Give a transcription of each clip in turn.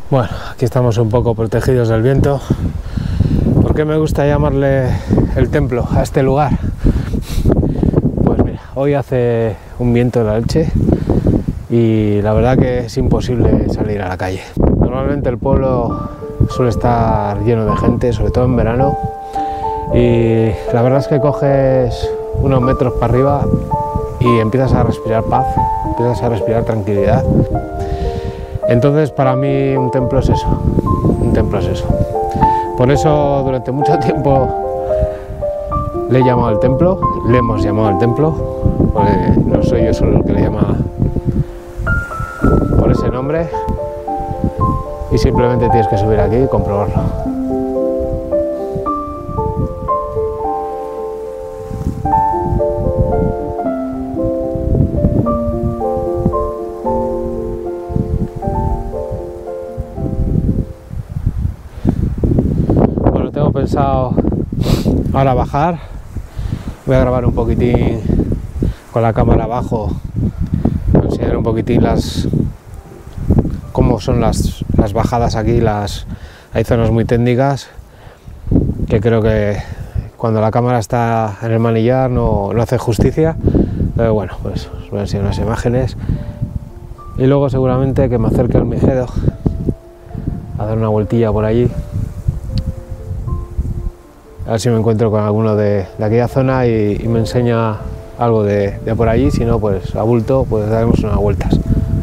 Bueno, aquí estamos un poco protegidos del viento. ¿Por qué me gusta llamarle el templo a este lugar? Pues mira, hoy hace un viento de la leche y la verdad que es imposible salir a la calle. Normalmente el pueblo suele estar lleno de gente, sobre todo en verano, y la verdad es que coges unos metros para arriba y empiezas a respirar paz, empiezas a respirar tranquilidad. Entonces para mí un templo es eso, un templo es eso. Por eso durante mucho tiempo le he llamado el templo, le hemos llamado el templo, porque no soy yo solo el que le llama por ese nombre, y simplemente tienes que subir aquí y comprobarlo. Bueno, tengo pensado ahora bajar, voy a grabar un poquitín con la cámara abajo, enseñar un poquitín cómo son las bajadas aquí. Hay zonas muy técnicas que creo que cuando la cámara está en el manillar no hace justicia, pero bueno, pues os voy a enseñar unas imágenes y luego seguramente que me acerque al Mijedo a dar una vueltilla por allí, a ver si me encuentro con alguno de aquella zona y me enseña algo de por allí. Si no, pues a bulto, pues daremos unas vueltas.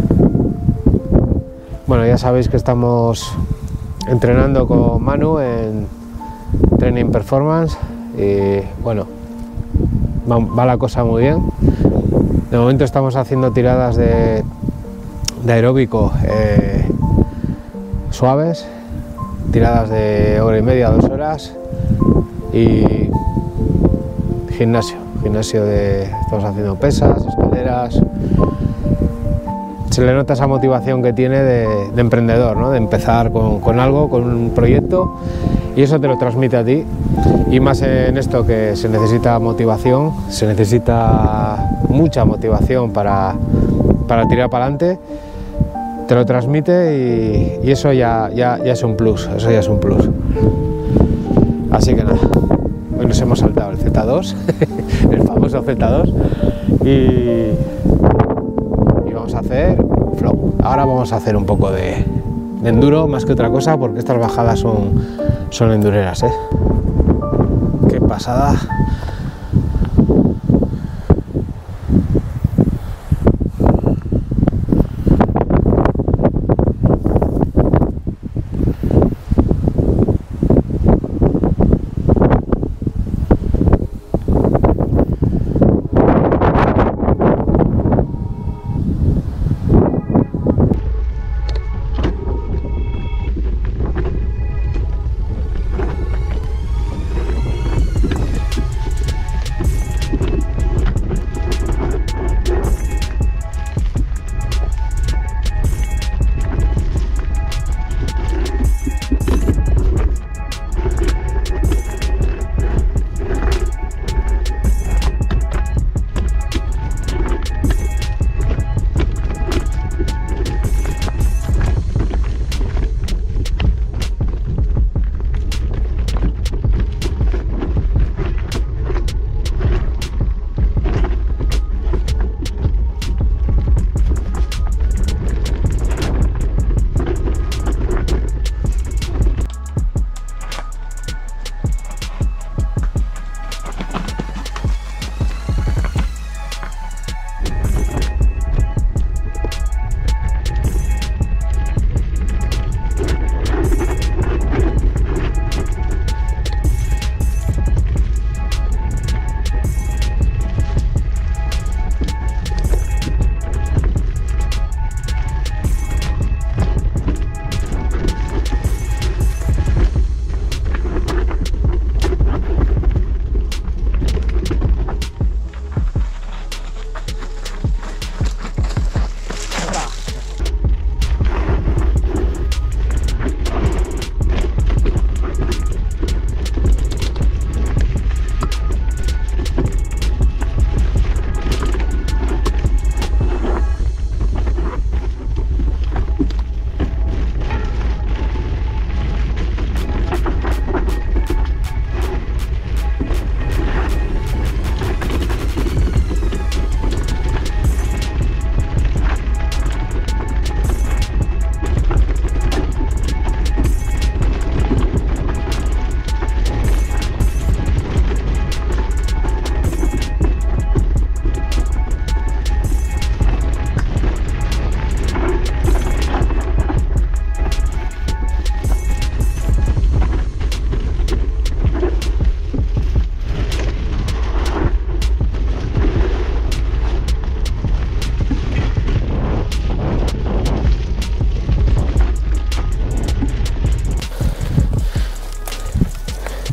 Bueno, ya sabéis que estamos entrenando con Manu en Training Performance y bueno, va la cosa muy bien. De momento estamos haciendo tiradas de aeróbico suaves, tiradas de hora y media, 2 horas, y gimnasio estamos haciendo pesas, escaleras. Se le nota esa motivación que tiene de emprendedor, ¿no? De empezar con algo, con un proyecto, y eso te lo transmite a ti, y más en esto que se necesita motivación, se necesita mucha motivación para tirar para adelante. Te lo transmite y eso ya es un plus, eso ya es un plus. Así que nada, hoy nos hemos saltado el Z2, el famoso Z2, y vamos a hacer flow. Ahora vamos a hacer un poco de enduro más que otra cosa, porque estas bajadas son endureras, ¿eh? Qué pasada.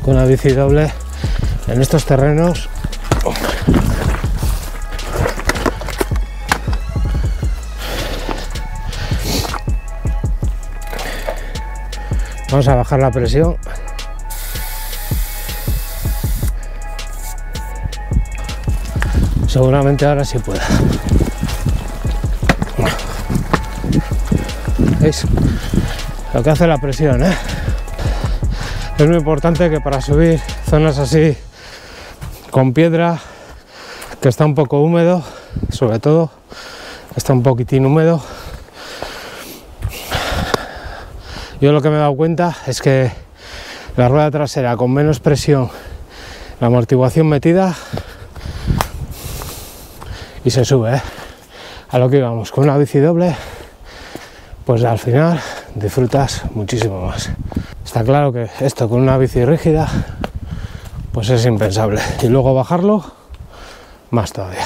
con una bici doble en estos terrenos. Vamos a bajar la presión. Seguramente ahora sí pueda. ¿Veis lo que hace la presión, eh? Es muy importante que para subir zonas así con piedra, que está un poco húmedo, sobre todo está un poquitín húmedo, yo lo que me he dado cuenta es que la rueda trasera con menos presión, la amortiguación metida, y se sube, ¿eh? A lo que íbamos, con una bici doble, pues al final disfrutas muchísimo más. Está claro que esto con una bici rígida pues es impensable, y luego bajarlo más todavía.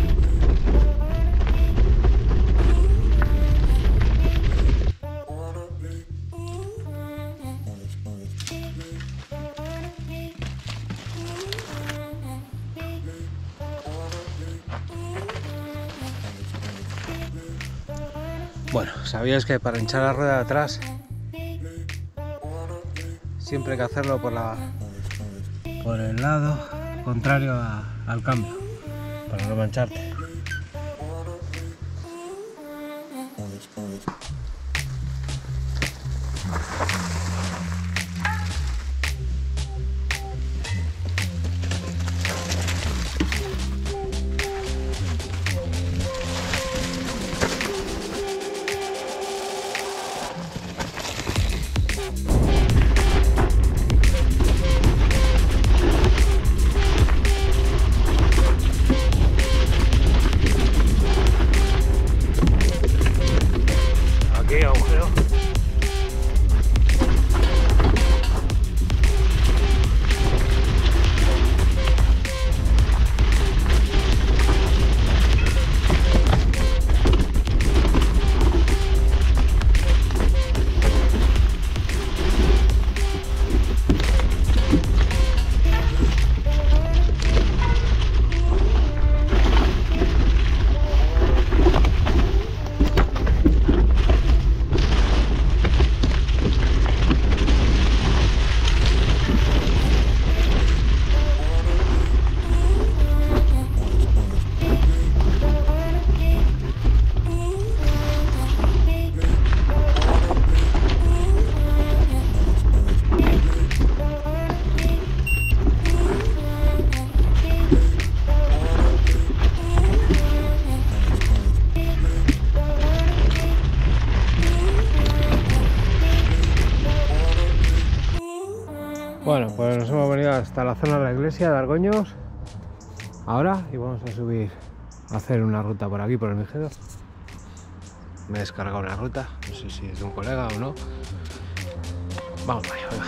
Bueno, sabíais que para hinchar la rueda de atrás siempre hay que hacerlo por el lado contrario al cambio, para no mancharte. Bueno, pues nos hemos venido hasta la zona de la iglesia de Argoños ahora, y vamos a subir a hacer una ruta por aquí, por el Mijedo. Me he descargado una ruta, no sé si es de un colega o no. Vamos para allá, venga.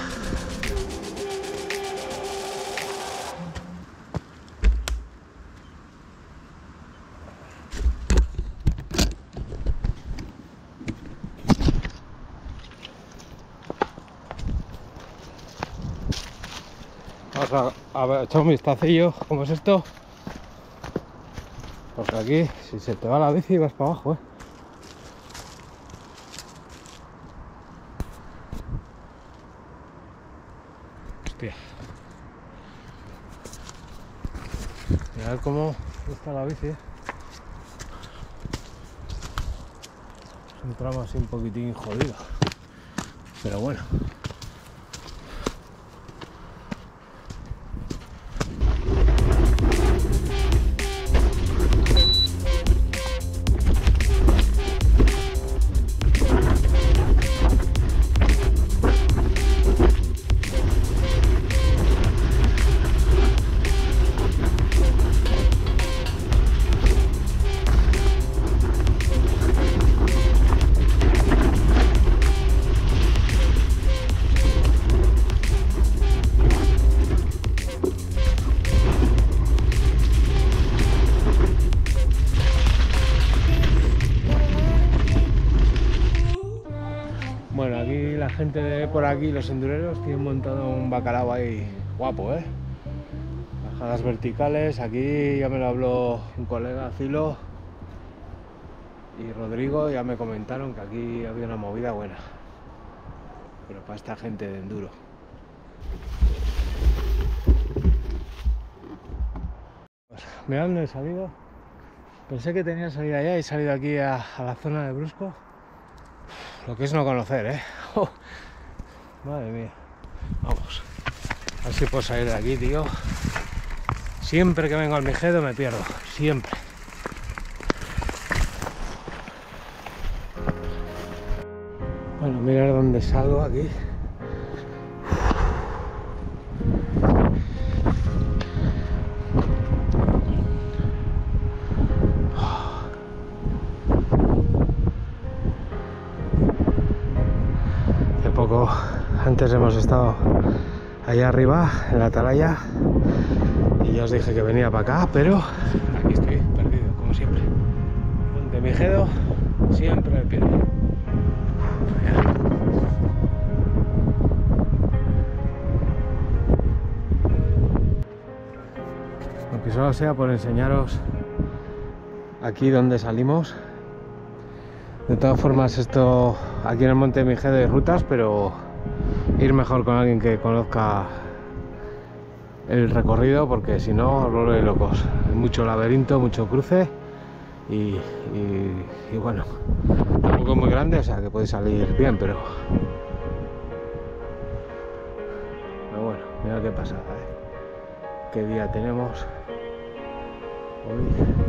Vamos a echar un vistacillo cómo es esto, porque aquí si se te va la bici vas para abajo, Hostia. Mirad cómo está la bici, Es un tramo así un poquitín jodido, pero bueno. Bueno, aquí la gente de por aquí, los endureros, tienen montado un bacalao ahí guapo, ¿eh? Bajadas verticales, aquí ya me lo habló un colega, Filo y Rodrigo, ya me comentaron que aquí había una movida buena, pero para esta gente de enduro. Pues, mirad dónde he salido. Pensé que tenía salida allá y he salido aquí a la zona de Brusco. Lo que es no conocer, ¿eh? Oh, madre mía. Vamos. A ver si puedo salir de aquí, tío. Siempre que vengo al Mijedo me pierdo. Siempre. Bueno, mirad dónde salgo aquí. Hace poco, antes hemos estado allá arriba, en la atalaya, y ya os dije que venía para acá, pero aquí estoy, perdido, como siempre. Monte Mijedo, siempre me pierdo. Aunque solo sea por enseñaros aquí donde salimos. De todas formas, esto aquí en el Monte Mijedo hay rutas, pero ir mejor con alguien que conozca el recorrido, porque si no os volvéis locos. Hay mucho laberinto, mucho cruce y bueno, tampoco es muy grande, o sea que podéis salir bien, pero bueno, mira qué pasada, ¿eh? Qué día tenemos hoy.